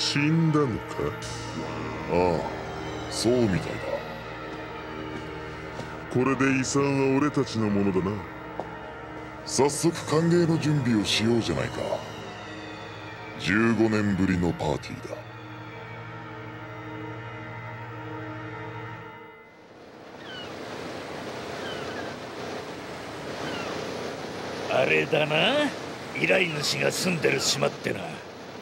死んだのか？ああ、そうみたいだ。これで遺産は俺たちのものだな。早速歓迎の準備をしようじゃないか。15年ぶりのパーティーだ。 あれだな、依頼主が住んでる島ってな。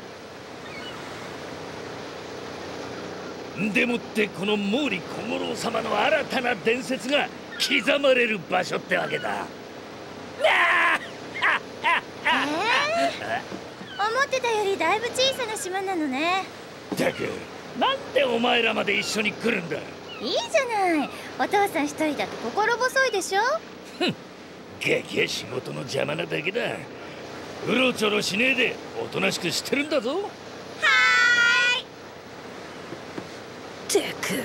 でもってこの毛利小五郎様の新たな伝説が刻まれる場所ってわけだ。 思ってたよりだいぶ小さな島なのね。 だく、なんでお前らまで一緒に来るんだ。 いいじゃない、お父さん一人だと心細いでしょ。 ふん、ガキは仕事の邪魔なだけだ。うろちょろしねえでおとなしくしてるんだぞ。はーい。てく。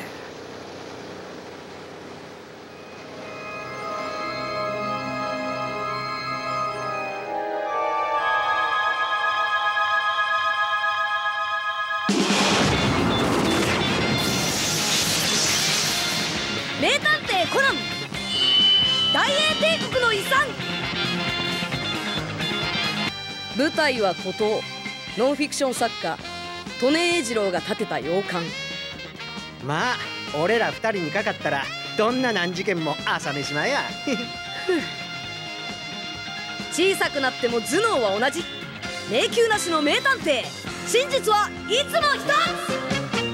名探偵コナン、大英帝国の遺産。舞台は孤島。ノンフィクション作家利根英二郎が建てた洋館。 まあ俺ら二人にかかったらどんな難事件も朝飯前や。 小さくなっても頭脳は同じ。迷宮なしの名探偵、真実はいつも一つ。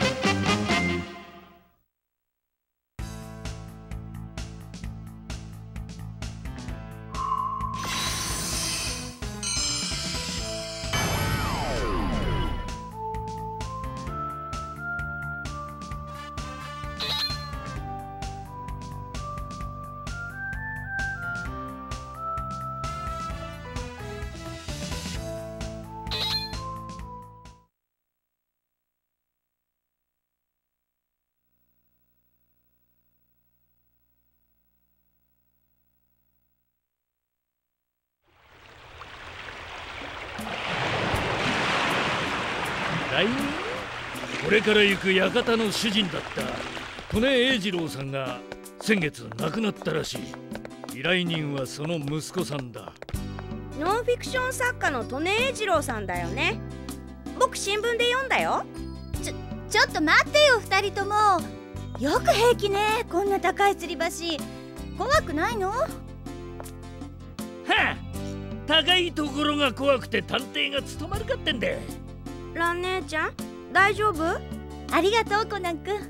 これから行く館の主人だった利根英二郎さんが先月亡くなったらしい。依頼人はその息子さんだ。 ノンフィクション作家の利根英二郎さんだよね。僕新聞で読んだよ。 ちょっと待ってよ二人とも。よく平気ね、こんな高い吊り橋。怖くないの？はあ、高いところが怖くて探偵が務まるかってんだ。 蘭姉ちゃん大丈夫？ ありがとうコナン君。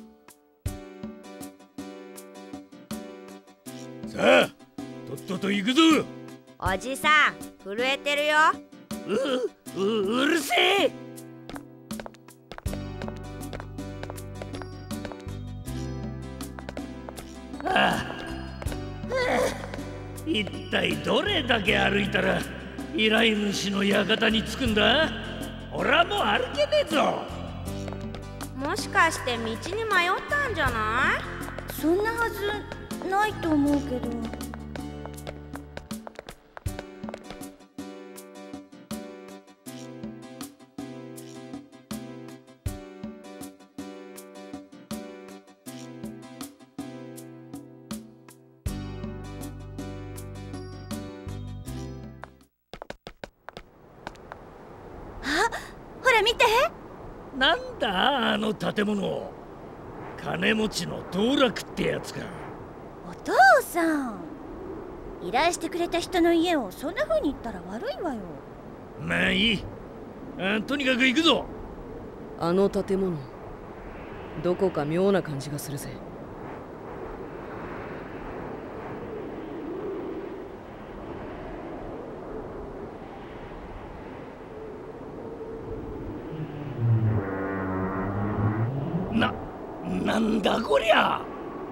さあとっとと行くぞ。 おじさん震えてるよ。 うるせえ。一体どれだけ歩いたら依頼主の館に着くんだ。俺はもう歩けねえぞ。 もしかして道に迷ったんじゃない？ そんなはずないと思うけど。 見て。 なんだあの建物。金持ちの道楽ってやつか。 お父さん、依頼してくれた人の家をそんな風に言ったら悪いわよ。 まあいい。とにかく行くぞ。 あの建物どこか妙な感じがするぜ。 なんだこりゃ。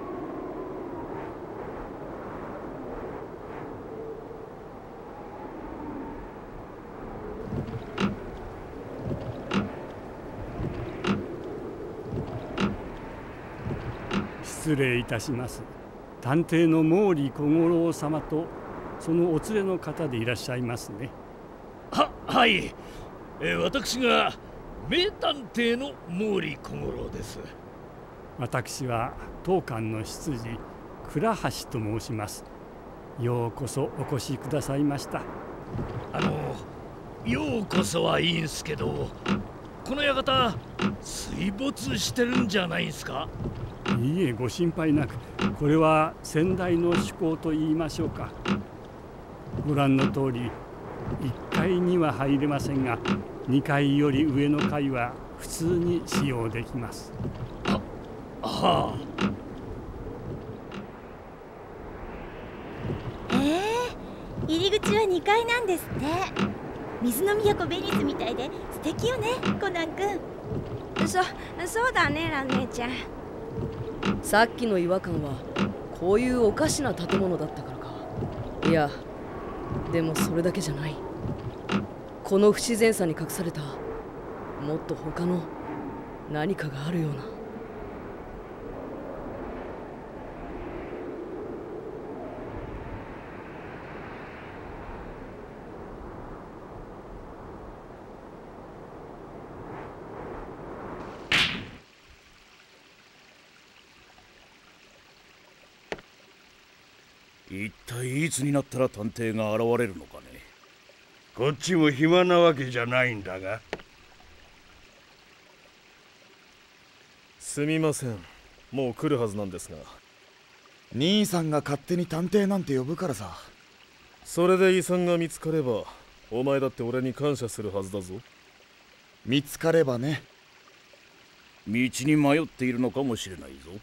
失礼いたします。探偵の毛利小五郎様とそのお連れの方でいらっしゃいますね。 はい、私が名探偵の毛利小五郎です。 私は当館の執事倉橋と申します。ようこそお越しくださいました。 ようこそはいいんすけど、この館水没してるんじゃないんすか？ いいえ、ご心配なく。これは先代の趣向と言いましょうか。ご覧の通り1階には入れませんが、2階より上の階は普通に使用できます。 はあ、入り口は2階なんですって。水の都ベニスみたいで素敵よね、コナン君。 そうだね、蘭姉ちゃん。さっきの違和感はこういうおかしな建物だったからか。いや、でもそれだけじゃない。この不自然さに隠されたもっと他の何かがあるような。 一体いつになったら探偵が現れるのかね。 こっちも暇なわけじゃないんだが。 すみません、もう来るはずなんですが。 兄さんが勝手に探偵なんて呼ぶからさ。 それで遺産が見つかれば、お前だって俺に感謝するはずだぞ。 見つかればね。 道に迷っているのかもしれないぞ。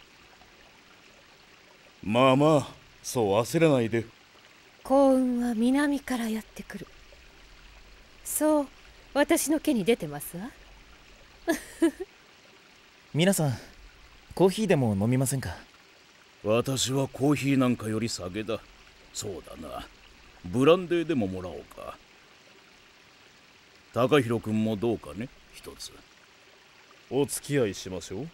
まあまあ、そう焦らないで。 幸運は南からやってくる。そう私の毛に出てますわ。 皆さん、コーヒーでも飲みませんか？ 私はコーヒーなんかより酒だ。そうだな、ブランデーでももらおうか。高弘君もどうかね、一つ。 お付き合いしましょう。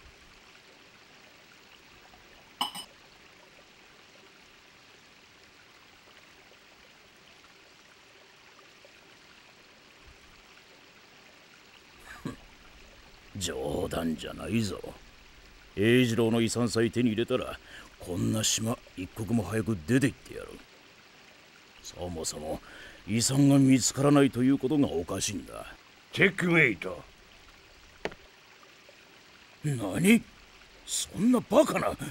冗談じゃないぞ。栄次郎の遺産さえ手に入れたら、こんな島一刻も早く出て行ってやる。そもそも遺産が見つからないということがおかしいんだ。 チェックメイト。 何？そんなバカな。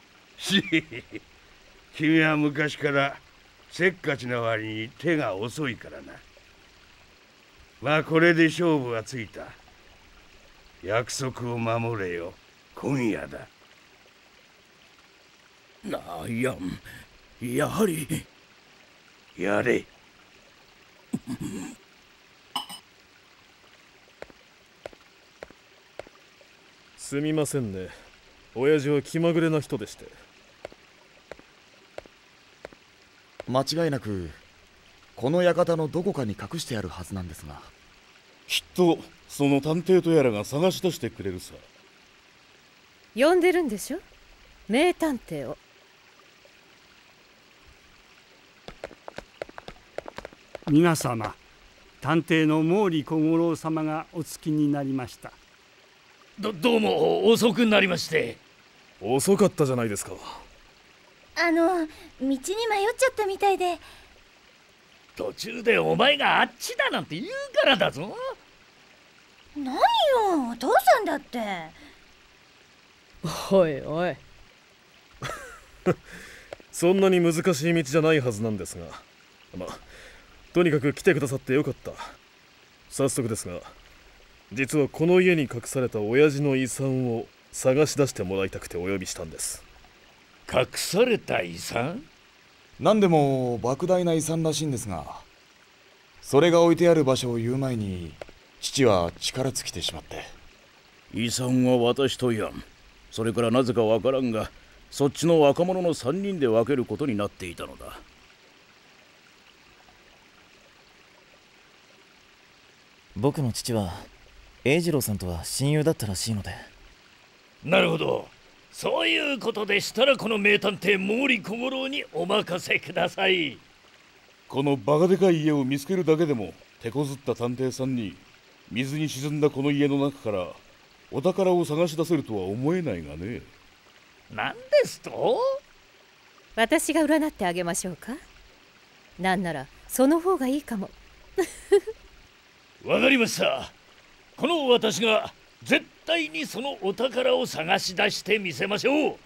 君は昔からせっかちな割に手が遅いからな。まあこれで勝負はついた。約束を守れよ、今夜だ。 いや、やはりやれ。 すみませんね、親父は気まぐれな人でして。 間違いなくこの館のどこかに隠してあるはずなんですが。 きっとその探偵とやらが探し出してくれるさ。 呼んでるんでしょ、名探偵を。 皆様、探偵の毛利小五郎様がお着きになりました。 どうも遅くなりまして。 遅かったじゃないですか。 道に迷っちゃったみたいで。 途中でお前があっちだなんて言うからだぞ。 何よ、お父さんだって。 おいおい。 そんなに難しい道じゃないはずなんですが、まあとにかく来てくださってよかった。早速ですが、実はこの家に隠された親父の遺産を探し出してもらいたくてお呼びしたんです。 隠された遺産？ 何でも莫大な遺産らしいんですが、それが置いてある場所を言う前に父は力尽きてしまって。 遺産は私とヤン、それからなぜかわからんが、そっちの若者の3人で分けることになっていたのだ。 僕の父は栄次郎さんとは親友だったらしいので。 なるほど、そういうことでしたらこの名探偵毛利小五郎にお任せください。 このバカでかい家を見つけるだけでも手こずった探偵さんに水に沈んだこの家の中からお宝を探し出せるとは思えないがね。 何ですと？ 私が占ってあげましょうか。なんならその方がいいかも。 わかりました。この私が絶対にそのお宝を探し出してみせましょう。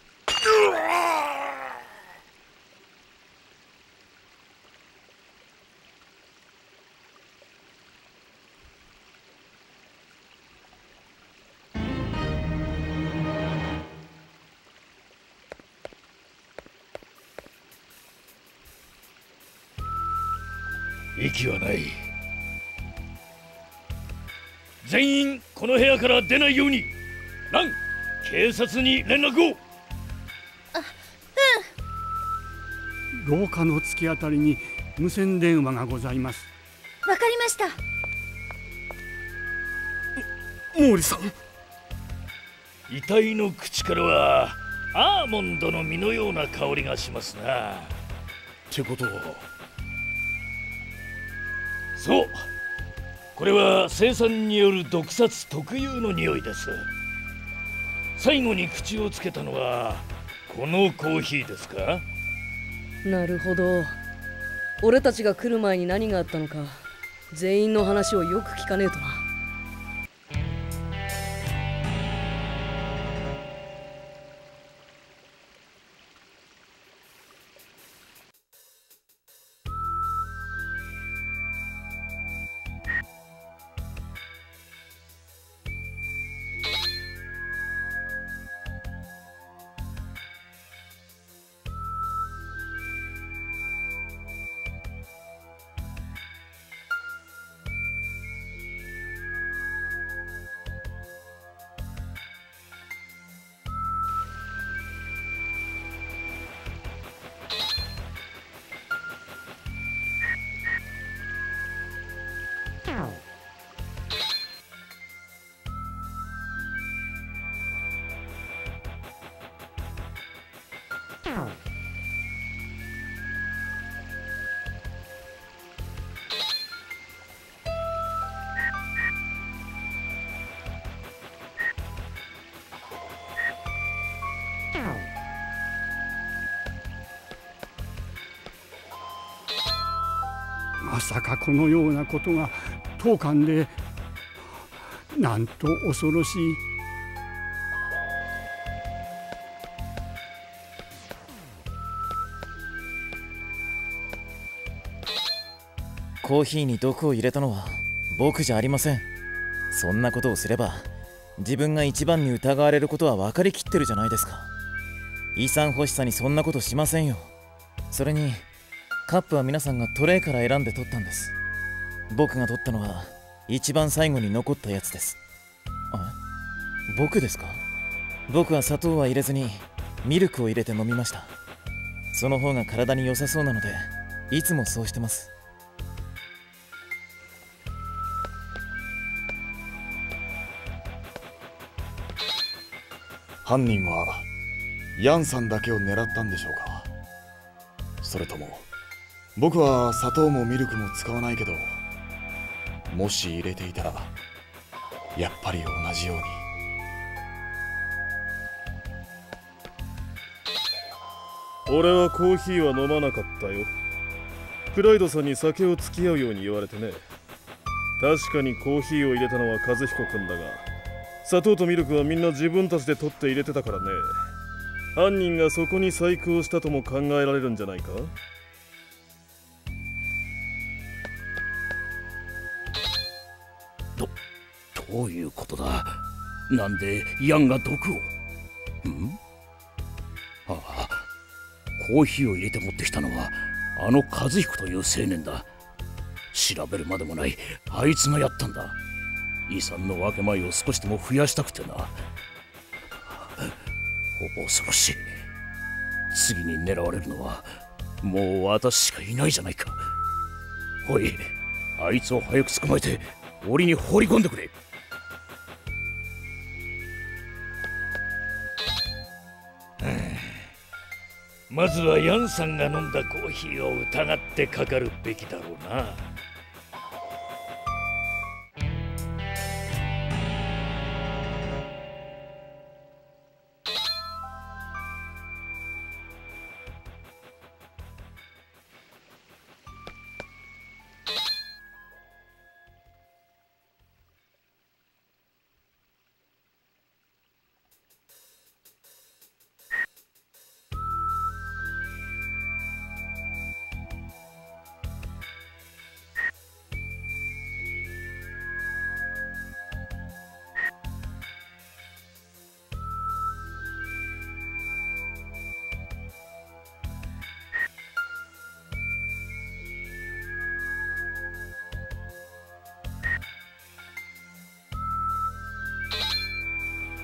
息はない。全員この部屋から出ないように。ラン、警察に連絡を。 廊下の突き当たりに無線電話がございます。 わかりました。 毛利さん。 遺体の口からはアーモンドの実のような香りがしますな。 ってことは。 そう、これは青酸による毒殺特有の匂いです。最後に口をつけたのはこのコーヒーですか？ なるほど。俺たちが来る前に何があったのか全員の話をよく聞かねえとな。 まさかこのようなことが当館で。なんと恐ろしい。 コーヒーに毒を入れたのは僕じゃありません。そんなことをすれば自分が一番に疑われることは分かりきってるじゃないですか。遺産欲しさにそんなことしませんよ。それにカップは皆さんがトレイから選んで取ったんです。僕が取ったのは一番最後に残ったやつです。僕ですか？僕は砂糖は入れずにミルクを入れて飲みました。その方が体に良さそうなのでいつもそうしてます。 犯人はヤンさんだけを狙ったんでしょうか。それとも僕は砂糖もミルクも使わないけど、もし入れていたらやっぱり同じように。 俺はコーヒーは飲まなかったよ。プライドさんに酒を付き合うように言われてね。確かにコーヒーを入れたのは和彦君だが、砂糖とミルクはみんな自分たちで取って入れてたからね。犯人がそこに細工をしたとも考えられるんじゃないか。 どういうことだ。なんでヤンが毒を。ああ、コーヒーを入れて持ってきたのはあの和彦という青年だ。調べるまでもない、あいつがやったんだ。遺産の分け前を少しでも増やしたくてな。恐ろしい。次に狙われるのはもう私しかいないじゃないか。おい、あいつを早く捕まえて檻に放り込んでくれ。 まずはヤンさんが飲んだコーヒーを疑ってかかるべきだろうな。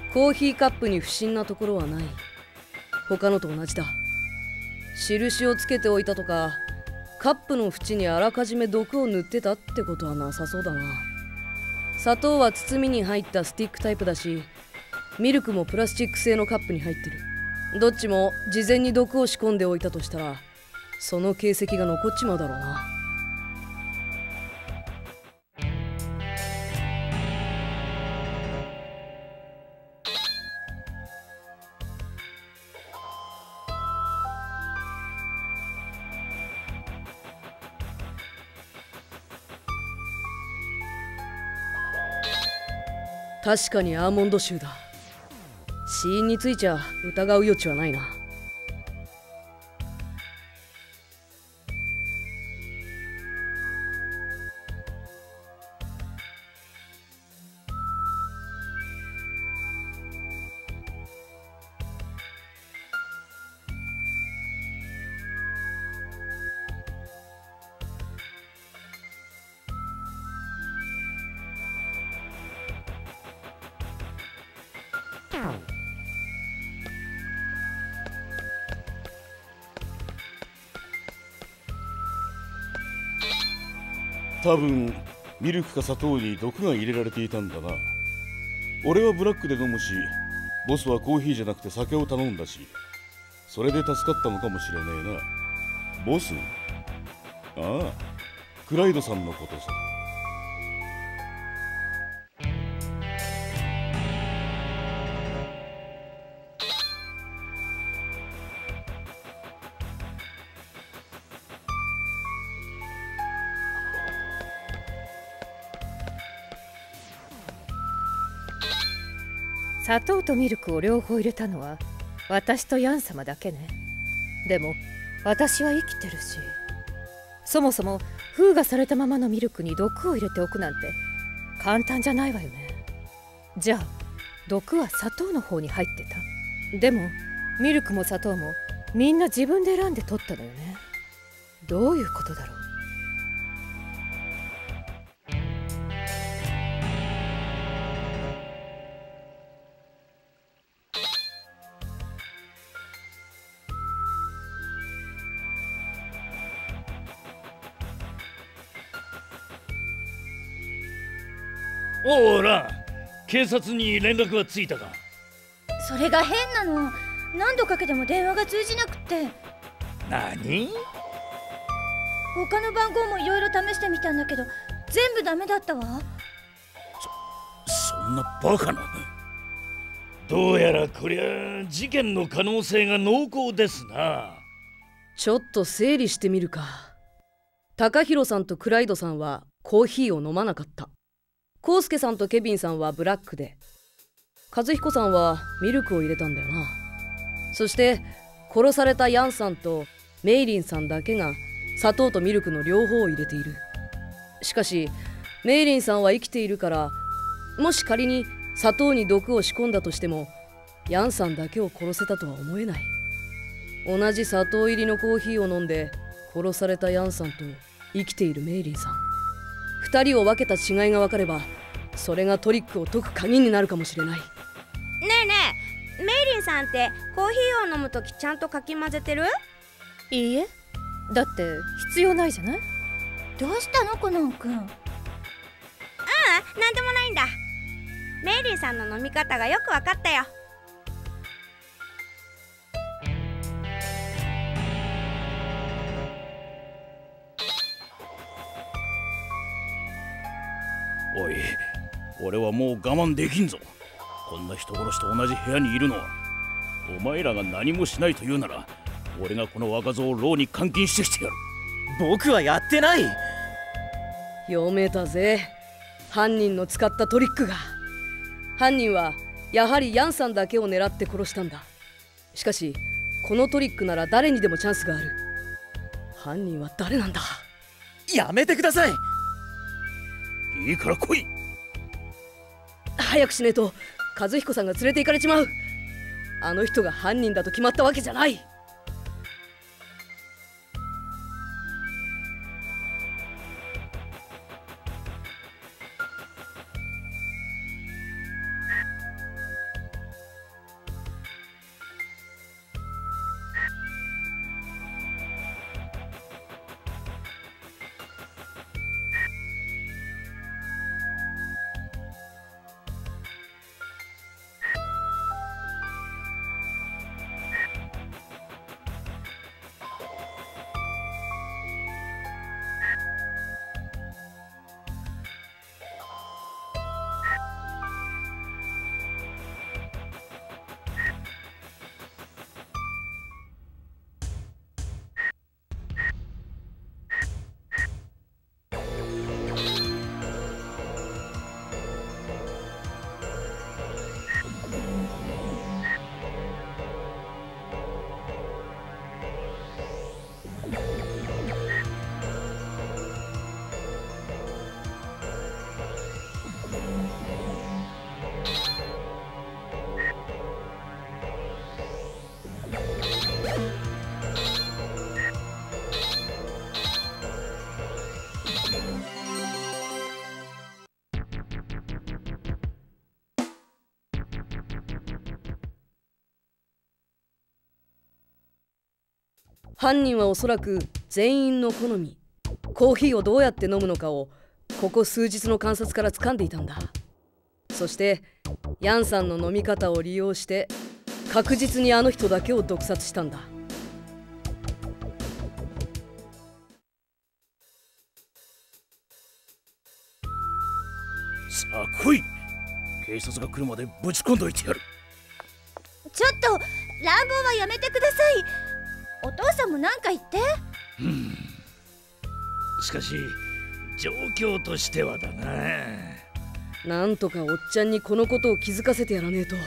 コーヒーカップに不審なところはない。他のと同じだ。印をつけておいたとか、カップの縁にあらかじめ毒を塗ってたってことはなさそうだな。砂糖は包みに入ったスティックタイプだし、ミルクもプラスチック製のカップに入ってる。どっちも事前に毒を仕込んでおいたとしたら、その形跡が残っちまうだろうな。確かにアーモンド臭だ。死因についちゃ疑う余地はないな。 多分ミルクか砂糖に毒が入れられていたんだな。俺はブラックで飲むし、ボスはコーヒーじゃなくて酒を頼んだし、それで助かったのかもしれねえな。ボス？ああ、クライドさんのことさ。 砂糖とミルクを両方入れたのは私とヤン様だけね。でも私は生きてるし、そもそも封がされたままのミルクに毒を入れておくなんて簡単じゃないわよね。じゃあ毒は砂糖の方に入ってた。でもミルクも砂糖もみんな自分で選んで取ったのよね。どういうことだろう。 おおラン、警察に連絡はついたか？ それが変なの。何度かけても電話が通じなくって。 何？ 他の番号もいろいろ試してみたんだけど全部ダメだったわ。 そんなバカな。どうやらこりゃ事件の可能性が濃厚ですな。 ちょっと整理してみるか。高弘さんとクライドさんはコーヒーを飲まなかった。コウスケさんとケビンさんはブラックで、和彦さんはミルクを入れたんだよな。そして殺されたヤンさんとメイリンさんだけが砂糖とミルクの両方を入れている。しかしメイリンさんは生きているから、もし仮に砂糖に毒を仕込んだとしてもヤンさんだけを殺せたとは思えない。同じ砂糖入りのコーヒーを飲んで殺されたヤンさんと生きているメイリンさん、2人を分けた違いが分かれば、それがトリックを解く鍵になるかもしれない。 ねえねえ、メイリンさんってコーヒーを飲むときちゃんとかき混ぜてる？ いいえ、だって必要ないじゃない。 どうしたのコナン君？ なんでもないんだ。メイリンさんの飲み方がよく分かったよ。 おい、俺はもう我慢できんぞ。こんな人殺しと同じ部屋にいるのは。お前らが何もしないと言うなら、俺がこの若造を牢に監禁してきてやる。 僕はやってない。 読めたぜ、犯人の使ったトリックが。犯人はやはりヤンさんだけを狙って殺したんだ。しかしこのトリックなら誰にでもチャンスがある。犯人は誰なんだ？ やめてください。 いいから来い。 早くしねえと和彦さんが連れて行かれちまう。あの人が犯人だと決まったわけじゃない。 犯人はおそらく全員の好み、コーヒーをどうやって飲むのかをここ数日の観察から掴んでいたんだ。そしてヤンさんの飲み方を利用して確実にあの人だけを毒殺したんだ。 さあ来い。警察が来るまでぶち込んどいてやる。 ちょっと乱暴はやめてください。お父さんも何か言って。 しかし状況としてはだな。 なんとかおっちゃんにこのことを気づかせてやらねえと。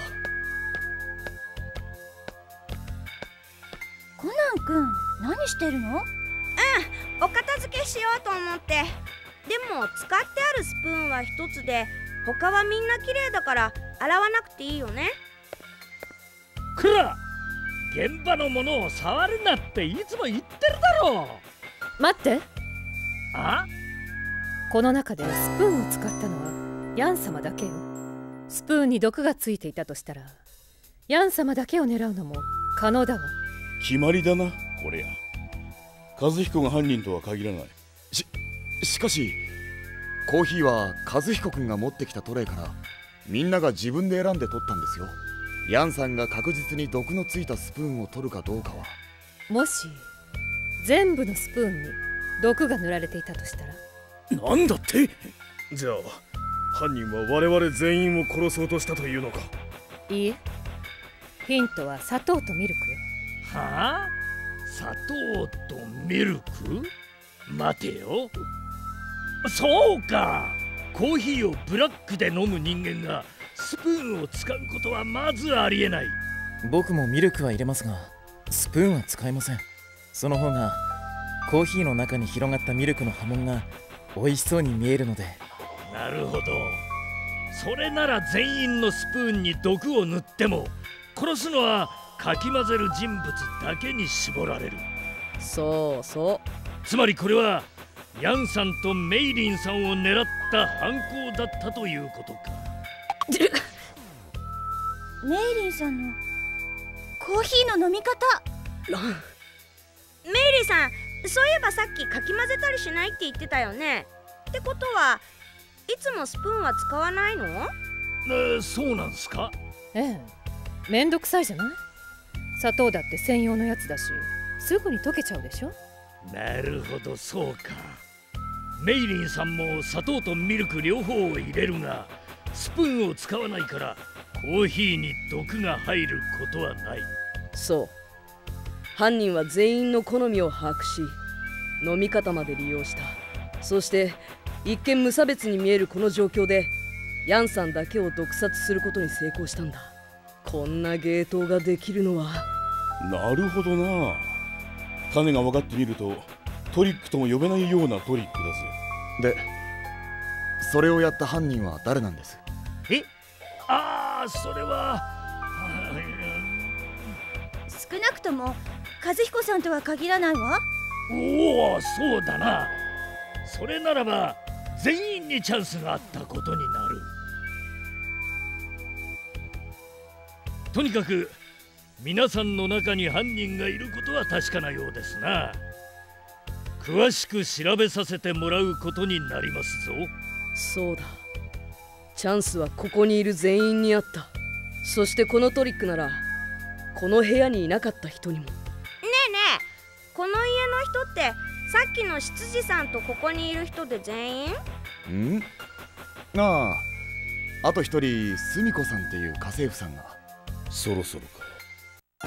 コナン君、何してるの？ お片付けしようと思って。でも使ってあるスプーンは一つで、他はみんな綺麗だから洗わなくていいよね。 くら、現場のものを触るなっていつも言ってるだろう。 待って。 あ？ この中でスプーンを使ったのはヤン様だけよ。スプーンに毒がついていたとしたらヤン様だけを狙うのも可能だわ。 決まりだな、これや。和彦が犯人とは限らない。 しかしコーヒーは和彦君が持ってきたトレイからみんなが自分で選んで取ったんですよ。ヤンさんが確実に毒のついたスプーンを取るかどうかは。 もし全部のスプーンに毒が塗られていたとしたら。 なんだって。じゃあ犯人は我々全員を殺そうとしたというのか。 いいえ、ヒントは砂糖とミルクよ。 はあ？砂糖とミルク？待てよ。そうか、コーヒーをブラックで飲む人間がスプーンを使うことはまずありえない。 僕もミルクは入れますがスプーンは使いません。その方がコーヒーの中に広がったミルクの波紋が美味しそうに見えるので。 なるほど。それなら全員のスプーンに毒を塗っても殺すのはかき混ぜる人物だけに絞られる。 そうそう。 つまりこれはヤンさんとメイリンさんを狙った犯行だったということか。 メイリンさんのコーヒーの飲み方。 メイリーさん、そういえばさっきかき混ぜたりしないって言ってたよね。ってことはいつもスプーンは使わないの？ そうなんすか？ ええ、めんどくさいじゃない。砂糖だって専用のやつだしすぐに溶けちゃうでしょ。 なるほど、そうか。メイリンさんも砂糖とミルク両方を入れるがスプーンを使わないからコーヒーに毒が入ることはない。 そう、犯人は全員の好みを把握し飲み方まで利用した。そして一見無差別に見えるこの状況でヤンさんだけを毒殺することに成功したんだ。こんな芸当ができるのは。 なるほどな。種が分かってみるとトリックとも呼べないようなトリックだぜ。 でそれをやった犯人は誰なんです？ それは少なくとも和彦さんとは限らないわ。 おお、そうだな。それならば全員にチャンスがあったことになる。とにかく皆さんの中に犯人がいることは確かなようですな。詳しく調べさせてもらうことになりますぞ。 そうだ、チャンスはここにいる全員にあった。そしてこのトリックならこの部屋にいなかった人にも。 ねえねえ、この家の人ってさっきの執事さんとここにいる人で全員？ あと一人スミコさんっていう家政婦さんが。 そろそろか。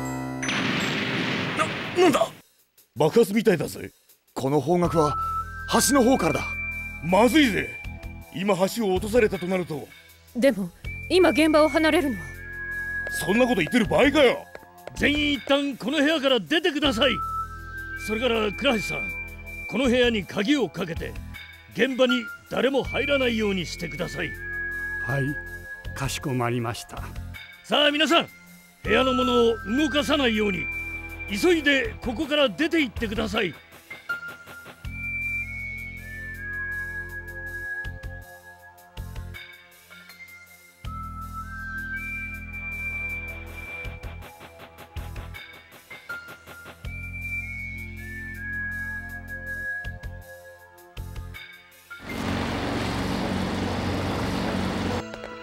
なんだ、爆発みたいだぜ。 この方角は橋の方からだ。 まずいぜ。今橋を落とされたとなると。 でも今現場を離れるのは。 そんなこと言ってる場合かよ。 全員一旦この部屋から出てください。それから倉橋さん、この部屋に鍵をかけて現場に誰も入らないようにしてください。 はい、かしこまりました。 さあ皆さん、部屋のものを動かさないように急いでここから出て行ってください。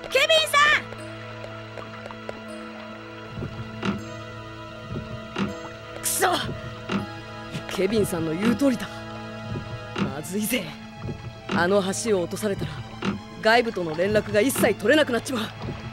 ケビンさん。 くそ、ケビンさんの言う通りだ。まずいぜ。あの橋を落とされたら外部との連絡が一切取れなくなっちまう。